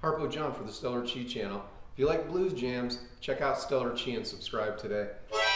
Harpo John for the StellarChi channel. If you like blues jams, check out StellarChi and subscribe today.